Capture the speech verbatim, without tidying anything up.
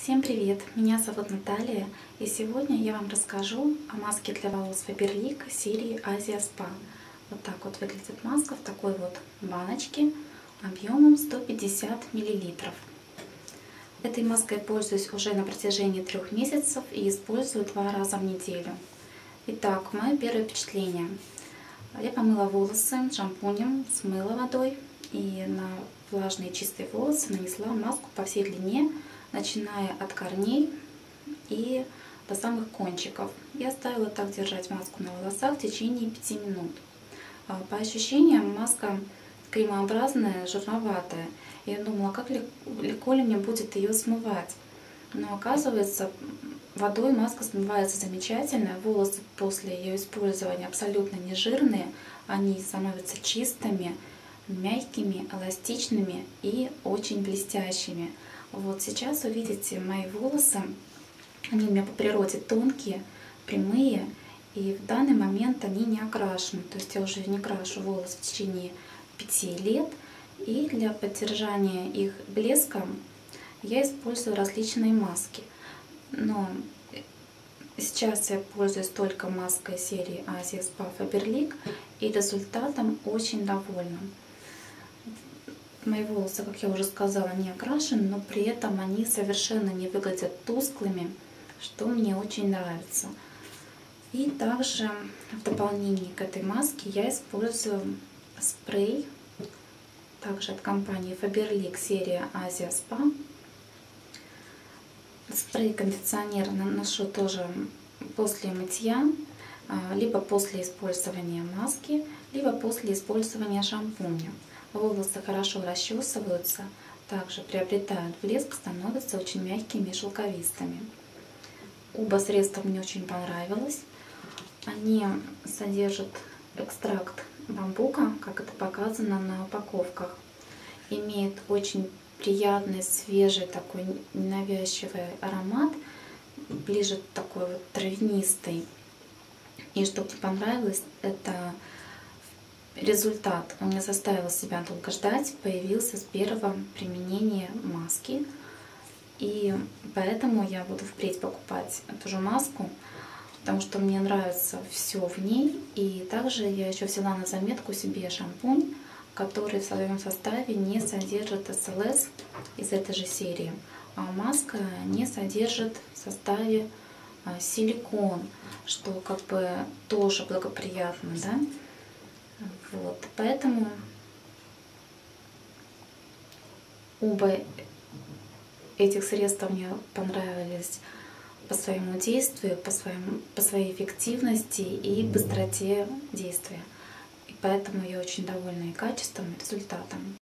Всем привет! Меня зовут Наталья, и сегодня я вам расскажу о маске для волос Faberlic серии Азия Спа. Вот так вот выглядит маска в такой вот баночке объемом сто пятьдесят миллилитров. Этой маской пользуюсь уже на протяжении трех месяцев и использую два раза в неделю. Итак, мое первое впечатление. Я помыла волосы шампунем, смыла водой и на влажные чистые волосы нанесла маску по всей длине, начиная от корней и до самых кончиков. Я оставила так держать маску на волосах в течение пяти минут. По ощущениям маска кремообразная, жирноватая. Я думала, как легко ли мне будет ее смывать. Но оказывается, водой маска смывается замечательно. Волосы после ее использования абсолютно не жирные. Они становятся чистыми, мягкими, эластичными и очень блестящими. Вот сейчас вы видите мои волосы, они у меня по природе тонкие, прямые, и в данный момент они не окрашены. То есть я уже не крашу волосы в течение пяти лет, и для поддержания их блеска я использую различные маски. Но сейчас я пользуюсь только маской серии Азия Спа Faberlic, и результатом очень довольна. Мои волосы, как я уже сказала, не окрашены, но при этом они совершенно не выглядят тусклыми, что мне очень нравится. И также в дополнение к этой маске я использую спрей, также от компании Faberlic серия Азия Спа. Спрей-кондиционер наношу тоже после мытья, либо после использования маски, либо после использования шампуня. Волосы хорошо расчесываются, также приобретают блеск, становятся очень мягкими и шелковистыми. Оба средства мне очень понравилось. Они содержат экстракт бамбука, как это показано на упаковках. Имеет очень приятный, свежий, такой ненавязчивый аромат, ближе такой вот травянистый. И что мне понравилось, это результат. Он не заставил себя долго ждать, появился с первого применения маски. И поэтому я буду впредь покупать эту же маску, потому что мне нравится все в ней. И также я еще взяла на заметку себе шампунь, который в своем составе не содержит эс эл эс из этой же серии. А маска не содержит в составе силикон, что как бы тоже благоприятно, да? Вот, поэтому оба этих средства мне понравились по своему действию, по, своему, по своей эффективности и быстроте действия. И поэтому я очень довольна и качеством, и результатом.